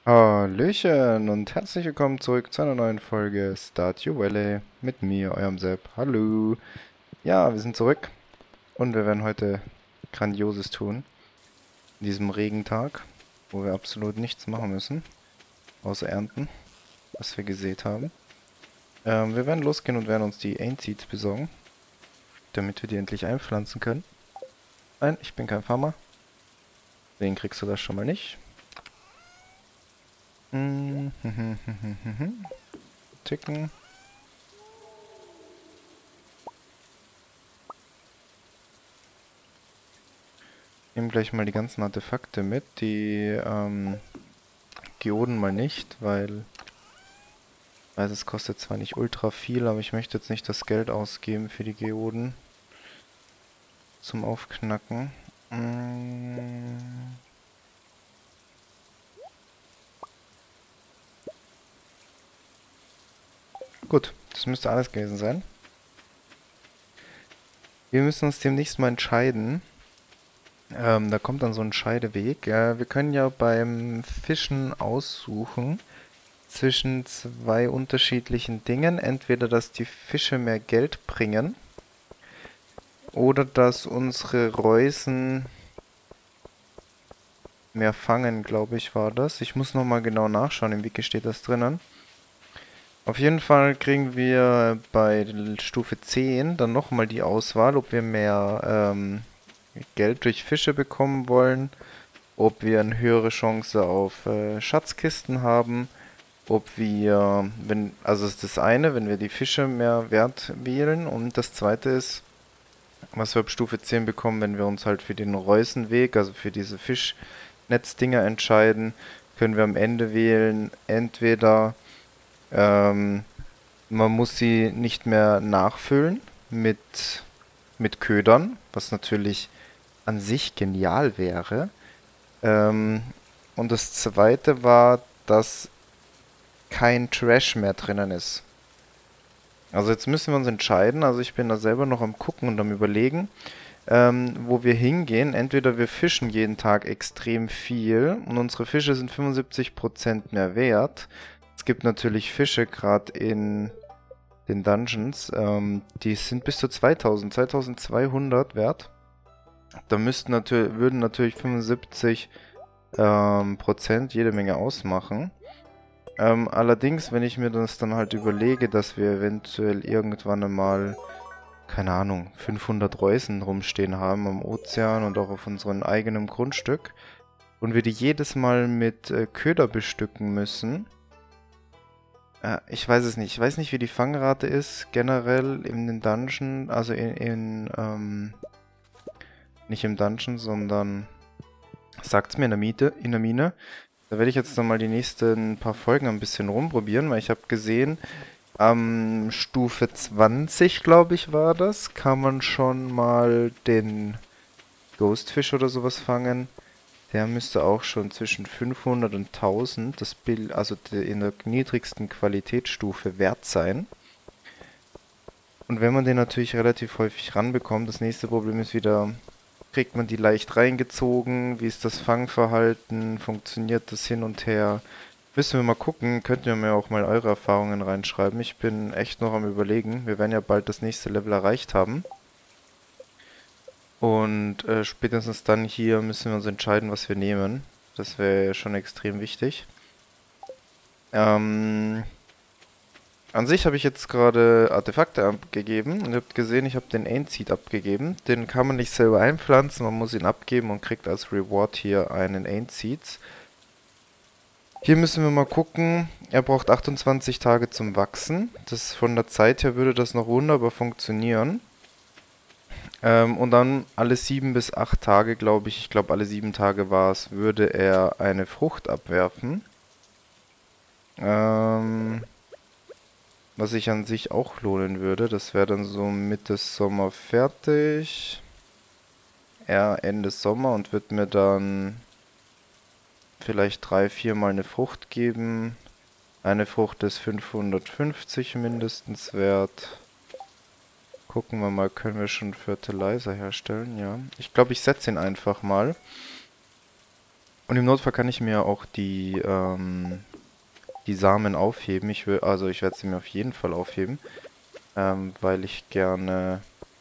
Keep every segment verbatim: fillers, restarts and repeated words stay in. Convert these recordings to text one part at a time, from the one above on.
Hallöchen und herzlich willkommen zurück zu einer neuen Folge Stardew Valley mit mir, eurem Sepp. Hallo. Ja, wir sind zurück und wir werden heute Grandioses tun. In diesem Regentag, wo wir absolut nichts machen müssen, außer ernten, was wir gesät haben. Ähm, wir werden losgehen und werden uns die Aint Seeds besorgen, damit wir die endlich einpflanzen können. Nein, ich bin kein Farmer. Den kriegst du das schon mal nicht. Mm, Ticken. Nehmen gleich mal die ganzen Artefakte mit. Die ähm, Geoden mal nicht, weil ich weiß, es kostet zwar nicht ultra viel, aber ich möchte jetzt nicht das Geld ausgeben für die Geoden zum Aufknacken. Mm. Gut, das müsste alles gewesen sein. Wir müssen uns demnächst mal entscheiden. Ähm, da kommt dann so ein Scheideweg. Äh, wir können ja beim Fischen aussuchen zwischen zwei unterschiedlichen Dingen. Entweder, dass die Fische mehr Geld bringen oder dass unsere Reusen mehr fangen, glaube ich, war das. Ich muss nochmal genau nachschauen, im Wiki steht das drinnen. Auf jeden Fall kriegen wir bei Stufe zehn dann nochmal die Auswahl, ob wir mehr ähm, Geld durch Fische bekommen wollen, ob wir eine höhere Chance auf äh, Schatzkisten haben, ob wir, wenn, also ist das eine, wenn wir die Fische mehr Wert wählen, und das zweite ist, was wir ab Stufe zehn bekommen, wenn wir uns halt für den Reusenweg, also für diese Fischnetzdinger entscheiden, können wir am Ende wählen, entweder ähm, man muss sie nicht mehr nachfüllen mit, mit Ködern, was natürlich an sich genial wäre. Ähm, und das zweite war, dass kein Trash mehr drinnen ist. Also jetzt müssen wir uns entscheiden. Also ich bin da selber noch am Gucken und am Überlegen, ähm, wo wir hingehen. Entweder wir fischen jeden Tag extrem viel und unsere Fische sind fünfundsiebzig Prozent mehr wert. Es gibt natürlich Fische, gerade in den Dungeons, ähm, die sind bis zu zweitausend, zweitausendzweihundert wert. Da müssten natürlich, würden natürlich fünfundsiebzig ähm, Prozent jede Menge ausmachen. Ähm, allerdings, wenn ich mir das dann halt überlege, dass wir eventuell irgendwann einmal, keine Ahnung, fünfhundert Reusen rumstehen haben am Ozean und auch auf unserem eigenen Grundstück und wir die jedes Mal mit äh, Köder bestücken müssen. Äh, ich weiß es nicht. Ich weiß nicht, wie die Fangrate ist generell in den Dungeon, also in, in ähm, nicht im Dungeon, sondern sagt's mir in der Miete, in der Mine. Da werde ich jetzt noch mal die nächsten paar Folgen ein bisschen rumprobieren, weil ich habe gesehen, am Stufe zwanzig, glaube ich, war das, kann man schon mal den Ghostfish oder sowas fangen. Der müsste auch schon zwischen fünfhundert und tausend, das Bild, also in der niedrigsten Qualitätsstufe wert sein. Und wenn man den natürlich relativ häufig ranbekommt, das nächste Problem ist wieder, kriegt man die leicht reingezogen? Wie ist das Fangverhalten? Funktioniert das hin und her? Müssen wir mal gucken. Könnt ihr mir auch mal eure Erfahrungen reinschreiben. Ich bin echt noch am Überlegen. Wir werden ja bald das nächste Level erreicht haben. Und äh, spätestens dann hier müssen wir uns entscheiden, was wir nehmen. Das wäre schon extrem wichtig. Ähm, An sich habe ich jetzt gerade Artefakte abgegeben und ihr habt gesehen, ich habe den Aint Seed abgegeben. Den kann man nicht selber einpflanzen, man muss ihn abgeben und kriegt als Reward hier einen Aint Seeds. Hier müssen wir mal gucken. Er braucht achtundzwanzig Tage zum Wachsen. Das von der Zeit her würde das noch wunderbar funktionieren. Ähm, und dann alle sieben bis acht Tage, glaube ich, ich glaube alle sieben Tage war es, würde er eine Frucht abwerfen. Ähm, Was sich an sich auch lohnen würde. Das wäre dann so Mitte Sommer fertig. Ja, Ende Sommer und wird mir dann vielleicht drei, vier Mal eine Frucht geben. Eine Frucht ist fünfhundertfünfzig mindestens wert. Gucken wir mal, können wir schon Fertilizer herstellen? Ja. Ich glaube, ich setze ihn einfach mal. Und im Notfall kann ich mir auch die, ähm, die Samen aufheben. Ich will, also ich werde sie mir auf jeden Fall aufheben, ähm, weil ich gerne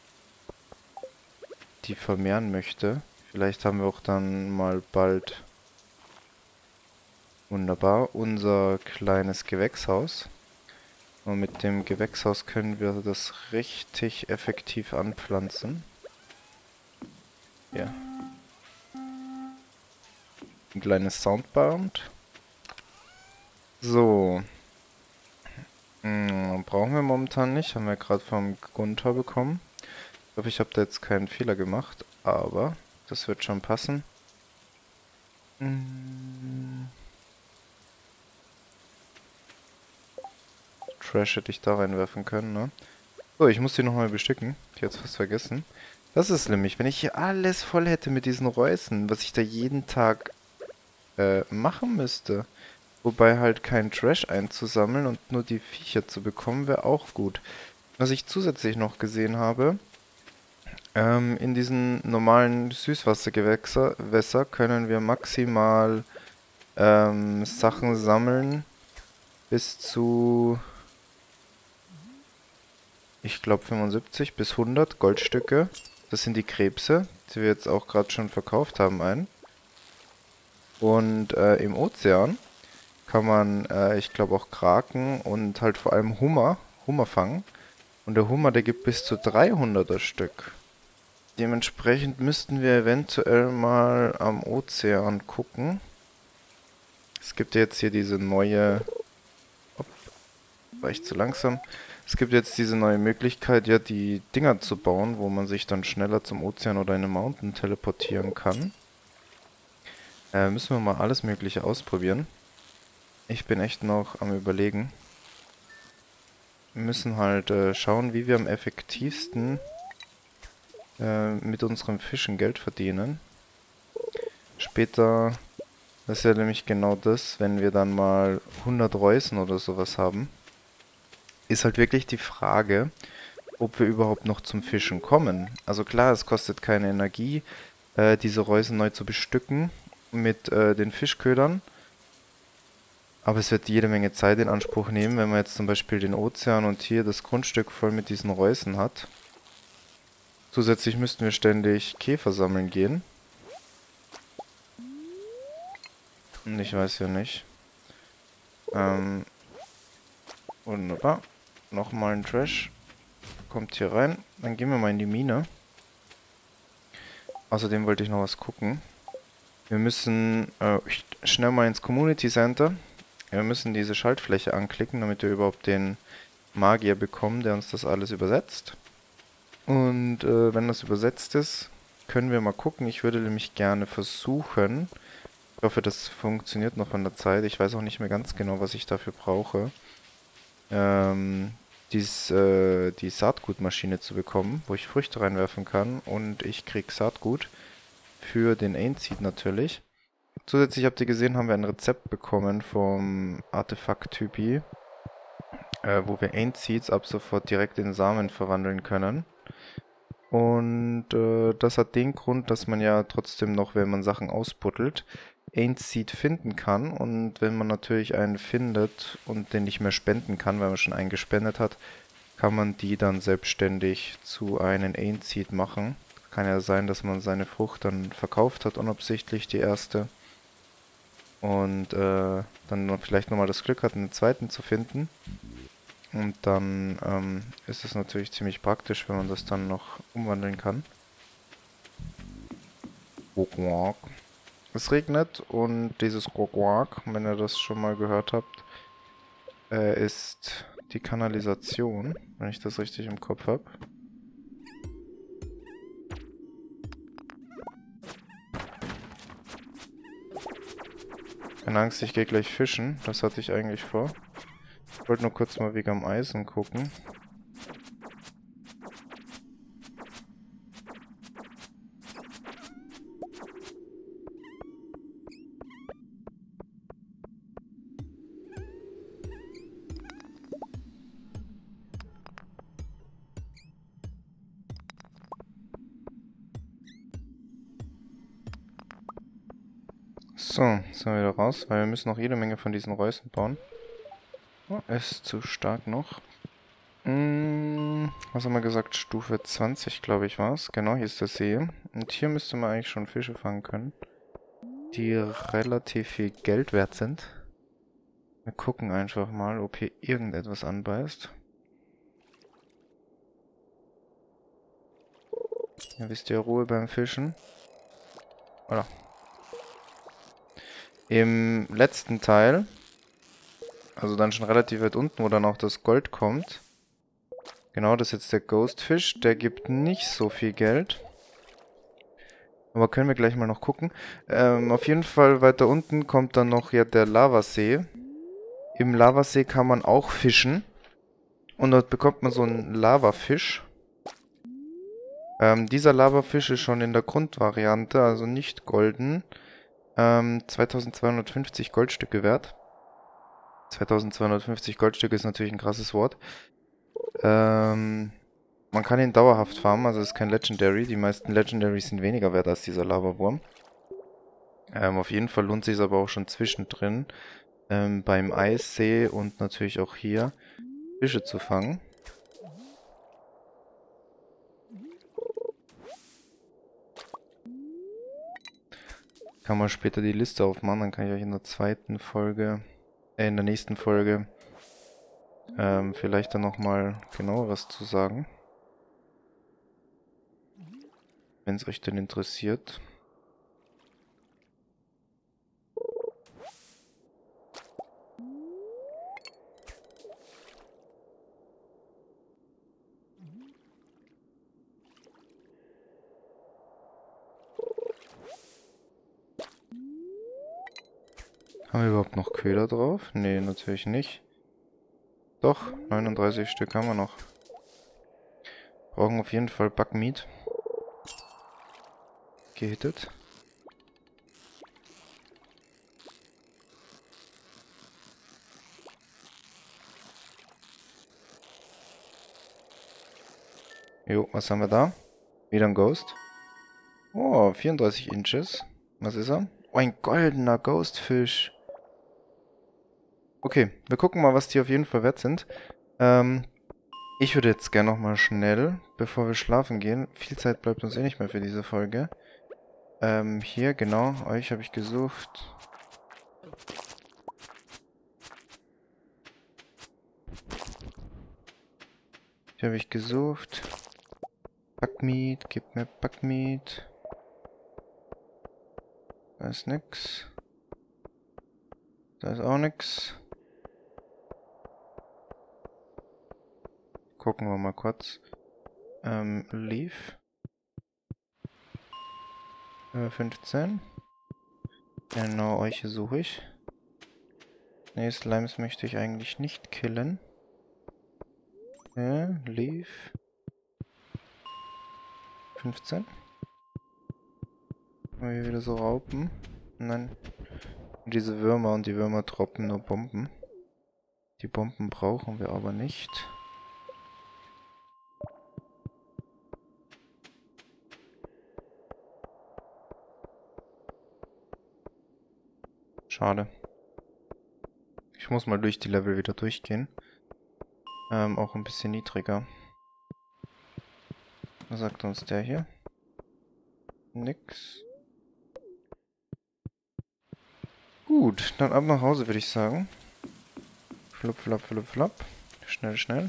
die vermehren möchte. Vielleicht haben wir auch dann mal bald, wunderbar, unser kleines Gewächshaus. Und mit dem Gewächshaus können wir das richtig effektiv anpflanzen. Ja. Ein kleines Soundbound. So. Hm, brauchen wir momentan nicht. Haben wir gerade vom Gunther bekommen. Ich hoffe, ich habe da jetzt keinen Fehler gemacht. Aber das wird schon passen. Hm. Trash hätte ich da reinwerfen können, ne? So, ich muss die nochmal bestücken. Ich hätte es fast vergessen. Das ist nämlich, wenn ich hier alles voll hätte mit diesen Reusen, was ich da jeden Tag äh, machen müsste. Wobei halt kein Trash einzusammeln und nur die Viecher zu bekommen, wäre auch gut. Was ich zusätzlich noch gesehen habe, ähm, in diesen normalen Süßwassergewässer Wässer können wir maximal ähm, Sachen sammeln bis zu, ich glaube, fünfundsiebzig bis hundert Goldstücke. Das sind die Krebse, die wir jetzt auch gerade schon verkauft haben, ein. Und äh, im Ozean kann man, äh, ich glaube auch Kraken und halt vor allem Hummer, Hummer fangen. Und der Hummer, der gibt bis zu dreihunderter Stück. Dementsprechend müssten wir eventuell mal am Ozean gucken. Es gibt jetzt hier diese neue... Op, war ich zu langsam? Es gibt jetzt diese neue Möglichkeit, ja, die Dinger zu bauen, wo man sich dann schneller zum Ozean oder in eine Mountain teleportieren kann. Äh, müssen wir mal alles Mögliche ausprobieren. Ich bin echt noch am Überlegen. Wir müssen halt äh, schauen, wie wir am effektivsten äh, mit unserem Fischen Geld verdienen. Später, das ist ja nämlich genau das, wenn wir dann mal hundert Reusen oder sowas haben, ist halt wirklich die Frage, ob wir überhaupt noch zum Fischen kommen. Also klar, es kostet keine Energie, äh, diese Reusen neu zu bestücken mit äh, den Fischködern. Aber es wird jede Menge Zeit in Anspruch nehmen, wenn man jetzt zum Beispiel den Ozean und hier das Grundstück voll mit diesen Reusen hat. Zusätzlich müssten wir ständig Käfer sammeln gehen. Und ich weiß ja nicht. Ähm, wunderbar. Nochmal ein Trash. Kommt hier rein. Dann gehen wir mal in die Mine. Außerdem wollte ich noch was gucken. Wir müssen äh, schnell mal ins Community Center. Wir müssen diese Schaltfläche anklicken, damit wir überhaupt den Magier bekommen, der uns das alles übersetzt. Und äh, wenn das übersetzt ist, können wir mal gucken. Ich würde nämlich gerne versuchen. Ich hoffe, das funktioniert noch von der Zeit. Ich weiß auch nicht mehr ganz genau, was ich dafür brauche. Ähm, dies, äh, die Saatgutmaschine zu bekommen, wo ich Früchte reinwerfen kann. Und ich krieg Saatgut für den Ainseed natürlich. Zusätzlich habt ihr gesehen, haben wir ein Rezept bekommen vom Artefakt-Typi, äh, wo wir Ainseeds ab sofort direkt in Samen verwandeln können. Und äh, das hat den Grund, dass man ja trotzdem noch, wenn man Sachen ausbuddelt, Ainseed finden kann. Und wenn man natürlich einen findet und den nicht mehr spenden kann, weil man schon einen gespendet hat, kann man die dann selbstständig zu einem Ainseed machen. Kann ja sein, dass man seine Frucht dann verkauft hat, unabsichtlich die erste. Und äh, dann noch vielleicht nochmal das Glück hat, einen zweiten zu finden. Und dann ähm, ist es natürlich ziemlich praktisch, wenn man das dann noch umwandeln kann. Es regnet und dieses Quack, wenn ihr das schon mal gehört habt, äh, ist die Kanalisation, wenn ich das richtig im Kopf habe. Keine Angst, ich gehe gleich fischen. Das hatte ich eigentlich vor. Ich wollte nur kurz mal wegen am Eisen gucken. So, sind wir wieder raus, weil wir müssen noch jede Menge von diesen Reusen bauen. Oh, ist zu stark noch. Hm, was haben wir gesagt? Stufe zwanzig, glaube ich, war es. Genau, hier ist der See. Und hier müsste man eigentlich schon Fische fangen können, die relativ viel Geld wert sind. Wir gucken einfach mal, ob hier irgendetwas anbeißt. Ja, wisst ihr, Ruhe beim Fischen. Voilà. Im letzten Teil, also dann schon relativ weit unten, wo dann auch das Gold kommt. Genau, das ist jetzt der Ghostfish. Der gibt nicht so viel Geld. Aber können wir gleich mal noch gucken. Ähm, auf jeden Fall weiter unten kommt dann noch ja der Lavasee. Im Lavasee kann man auch fischen. Und dort bekommt man so einen Lavafisch. Ähm, dieser Lavafisch ist schon in der Grundvariante, also nicht golden. Ähm, zweitausendzweihundertfünfzig Goldstücke wert. zweitausendzweihundertfünfzig Goldstücke ist natürlich ein krasses Wort. Ähm, man kann ihn dauerhaft farmen, also ist kein Legendary. Die meisten Legendaries sind weniger wert als dieser Lavawurm. Ähm, auf jeden Fall lohnt sich aber auch schon zwischendrin ähm, beim Eissee und natürlich auch hier Fische zu fangen. Kann man später die Liste aufmachen, dann kann ich euch in der zweiten Folge, äh, in der nächsten Folge ähm, vielleicht dann nochmal genaueres zu sagen. Wenn es euch denn interessiert. Haben wir überhaupt noch Köder drauf? Nee, natürlich nicht. Doch, neununddreißig Stück haben wir noch. Brauchen auf jeden Fall Backmeat. Gehittet. Jo, was haben wir da? Wieder ein Ghost. Oh, vierunddreißig Inches. Was ist er? Oh, ein goldener Ghostfish. Okay, wir gucken mal, was die auf jeden Fall wert sind. Ähm, ich würde jetzt gerne nochmal schnell, bevor wir schlafen gehen, viel Zeit bleibt uns eh nicht mehr für diese Folge. Ähm, hier, genau, euch habe ich gesucht. Hier habe ich gesucht. Backmeat, gib mir Backmeat. Da ist nix. Da ist auch nix. Gucken wir mal kurz. Ähm, Leaf. Äh, fünfzehn. Genau, euch suche ich. Nee, Slimes möchte ich eigentlich nicht killen. Ja, Leaf. fünfzehn. Haben wir hier wieder so Raupen? Nein. Diese Würmer und die Würmer droppen nur Bomben. Die Bomben brauchen wir aber nicht. Schade. Ich muss mal durch die Level wieder durchgehen. Ähm, auch ein bisschen niedriger. Was sagt uns der hier? Nix. Gut, dann ab nach Hause würde ich sagen. Flupp, flupp, flupp, flupp. Schnell, schnell.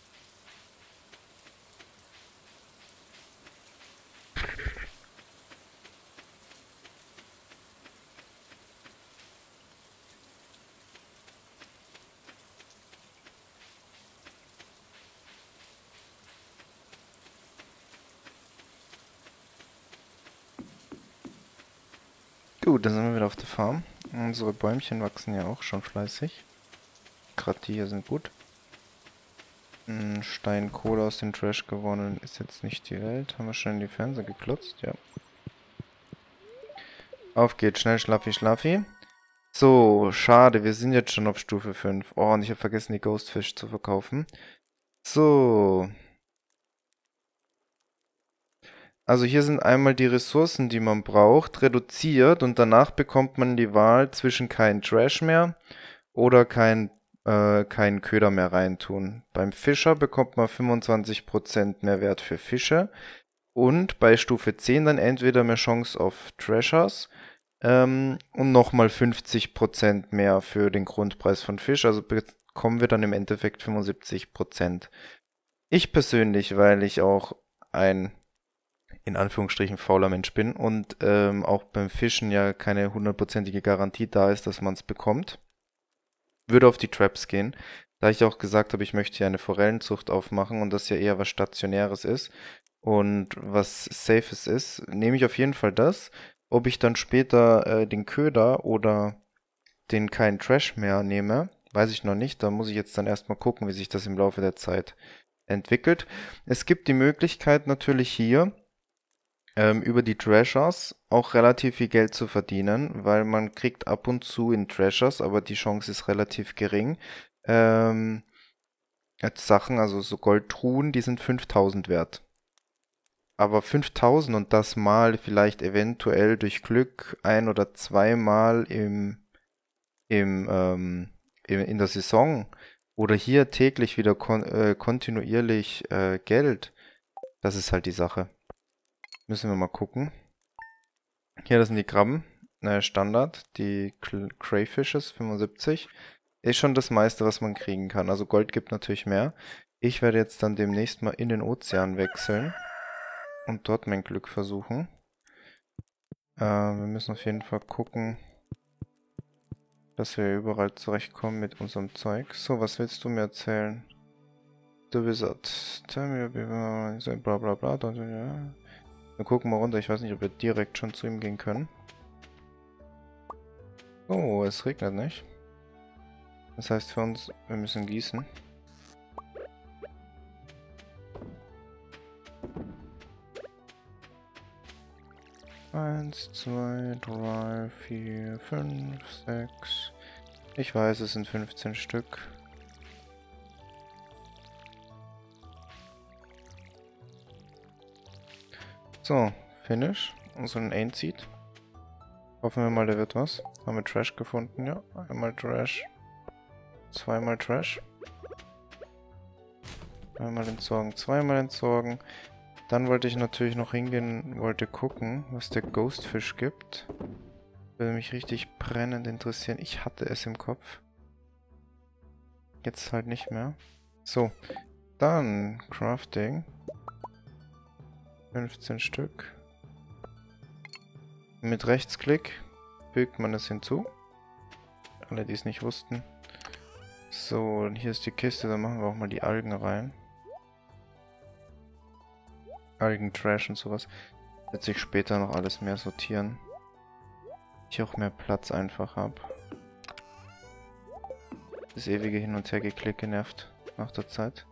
Gut, dann sind wir wieder auf der Farm. Unsere Bäumchen wachsen ja auch schon fleißig. Gerade die hier sind gut. Ein Stein Kohle aus dem Trash gewonnen ist jetzt nicht die Welt. Haben wir schon in die Fernseher geklotzt? Ja. Auf geht's, schnell, schlaffi, schlaffi. So, schade, wir sind jetzt schon auf Stufe fünf. Oh, und ich habe vergessen, die Ghostfish zu verkaufen. So. Also hier sind einmal die Ressourcen, die man braucht, reduziert und danach bekommt man die Wahl zwischen kein Trash mehr oder kein, äh, keinen Köder mehr reintun. Beim Fischer bekommt man fünfundzwanzig Prozent mehr Wert für Fische und bei Stufe zehn dann entweder mehr Chance auf Treasures ähm, und nochmal fünfzig Prozent mehr für den Grundpreis von Fisch. Also bekommen wir dann im Endeffekt fünfundsiebzig Prozent. Ich persönlich, weil ich auch ein in Anführungsstrichen fauler Mensch bin und ähm, auch beim Fischen ja keine hundertprozentige Garantie da ist, dass man es bekommt, würde auf die Traps gehen. Da ich auch gesagt habe, ich möchte hier eine Forellenzucht aufmachen und das ja eher was Stationäres ist und was Safes ist, nehme ich auf jeden Fall das. Ob ich dann später äh, den Köder oder den keinen Trash mehr nehme, weiß ich noch nicht. Da muss ich jetzt dann erstmal gucken, wie sich das im Laufe der Zeit entwickelt. Es gibt die Möglichkeit natürlich hier, ähm, über die Treasures auch relativ viel Geld zu verdienen, weil man kriegt ab und zu in Treasures, aber die Chance ist relativ gering. Ähm, Jetzt Sachen, also so Goldtruhen, die sind fünftausend wert. Aber fünftausend und das mal vielleicht eventuell durch Glück ein oder zweimal im, im, ähm, in, in der Saison oder hier täglich wieder kon äh, kontinuierlich äh, Geld, das ist halt die Sache. Müssen wir mal gucken. Hier, das sind die Krabben. Äh, Standard. Die Crayfishes, fünfundsiebzig. Ist schon das meiste, was man kriegen kann. Also Gold gibt natürlich mehr. Ich werde jetzt dann demnächst mal in den Ozean wechseln. Und dort mein Glück versuchen. Äh, wir müssen auf jeden Fall gucken, dass wir überall zurechtkommen mit unserem Zeug. So, was willst du mir erzählen? The Wizard. Tell me, bla bla bla. Wir gucken mal runter. Ich weiß nicht, ob wir direkt schon zu ihm gehen können. Oh, es regnet nicht. Das heißt für uns, wir müssen gießen. Eins, zwei, drei, vier, fünf, sechs. Ich weiß, es sind fünfzehn Stück. So, Finish. Unseren Ainseed. Hoffen wir mal, der wird was. Haben wir Trash gefunden, ja. Einmal Trash. Zweimal Trash. Einmal entsorgen, zweimal entsorgen. Dann wollte ich natürlich noch hingehen, wollte gucken, was der Ghostfish gibt. Würde mich richtig brennend interessieren. Ich hatte es im Kopf. Jetzt halt nicht mehr. So, dann Crafting. fünfzehn Stück. Mit Rechtsklick fügt man es hinzu. Alle, die es nicht wussten. So, und hier ist die Kiste, dann machen wir auch mal die Algen rein. Algen-Trash und sowas. Wird sich später noch alles mehr sortieren. Ich auch mehr Platz einfach habe. Das ewige Hin- und Hergeklicke nervt nach der Zeit.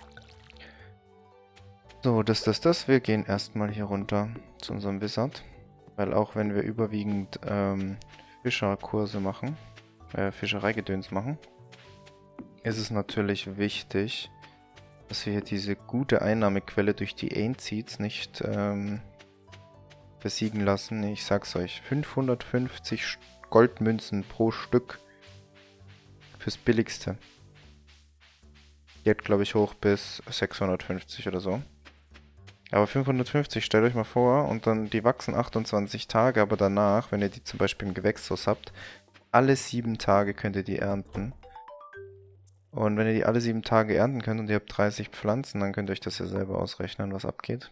So, das, das, das. Wir gehen erstmal hier runter zu unserem Wizard. Weil auch wenn wir überwiegend ähm, Fischerkurse machen, äh, Fischereigedöns machen, ist es natürlich wichtig, dass wir hier diese gute Einnahmequelle durch die Ainseeds nicht ähm, versiegen lassen. Ich sag's euch, fünfhundertfünfzig Goldmünzen pro Stück fürs Billigste. Geht, glaube ich, hoch bis sechshundertfünfzig oder so. Aber fünfhundertfünfzig, stellt euch mal vor, und dann, die wachsen achtundzwanzig Tage, aber danach, wenn ihr die zum Beispiel im Gewächshaus habt, alle sieben Tage könnt ihr die ernten. Und wenn ihr die alle sieben Tage ernten könnt und ihr habt dreißig Pflanzen, dann könnt ihr euch das ja selber ausrechnen, was abgeht.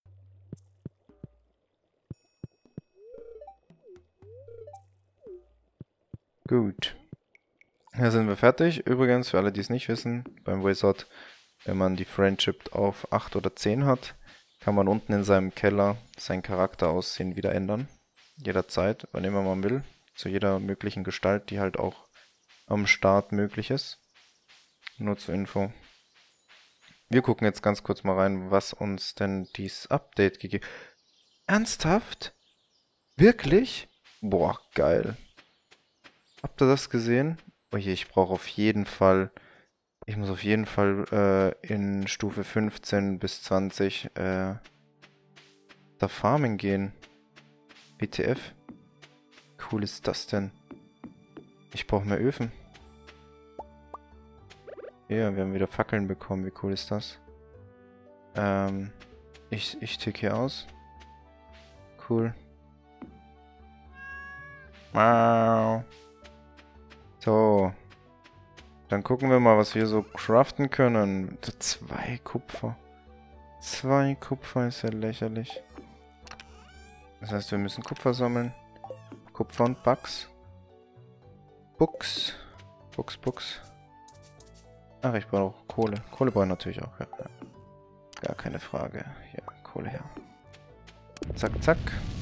Gut. Hier sind wir fertig. Übrigens, für alle, die es nicht wissen, beim Wizard, wenn man die Friendship auf acht oder zehn hat, kann man unten in seinem Keller sein Charakteraussehen wieder ändern. Jederzeit, wann immer man will. Zu jeder möglichen Gestalt, die halt auch am Start möglich ist. Nur zur Info. Wir gucken jetzt ganz kurz mal rein, was uns denn dieses Update gegeben hat. Ernsthaft? Wirklich? Boah, geil. Habt ihr das gesehen? Oh je, ich brauche auf jeden Fall... Ich muss auf jeden Fall äh, in Stufe fünfzehn bis zwanzig äh, da farmen gehen. W T F. Cool ist das denn? Ich brauche mehr Öfen. Ja, wir haben wieder Fackeln bekommen. Wie cool ist das? Ähm, ich, ich tick hier aus. Cool. Wow. So. Dann gucken wir mal, was wir so craften können. Zwei Kupfer. Zwei Kupfer ist ja lächerlich. Das heißt, wir müssen Kupfer sammeln. Kupfer und Bugs. Bugs. Bugs, Bugs. Ach, ich brauche auch Kohle. Kohle brauche ich natürlich auch, ja. Gar keine Frage. Hier, Kohle her. Zack, zack.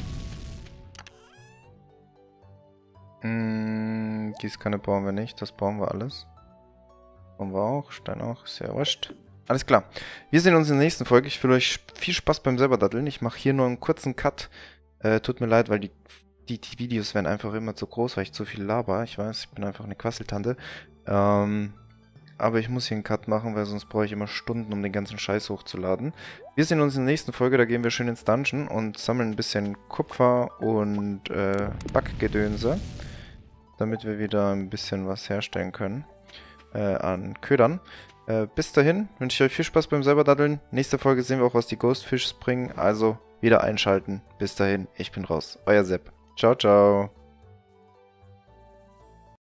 Hm, Gießkanne brauchen wir nicht. Das brauchen wir alles. Brauchen wir auch. Stein auch. Ist ja wurscht. Alles klar. Wir sehen uns in der nächsten Folge. Ich will euch viel Spaß beim selber daddeln. Ich mache hier nur einen kurzen Cut. Äh, tut mir leid, weil die, die, die Videos werden einfach immer zu groß, weil ich zu viel laber. Ich weiß, ich bin einfach eine Quasseltante. Ähm... Aber ich muss hier einen Cut machen, weil sonst brauche ich immer Stunden, um den ganzen Scheiß hochzuladen. Wir sehen uns in der nächsten Folge, da gehen wir schön ins Dungeon und sammeln ein bisschen Kupfer und äh, Backgedönse, damit wir wieder ein bisschen was herstellen können äh, an Ködern. Äh, bis dahin wünsche ich euch viel Spaß beim selber daddeln. Nächste Folge sehen wir auch, was die Ghostfishs bringen, also wieder einschalten. Bis dahin, ich bin raus. Euer Sepp. Ciao, ciao.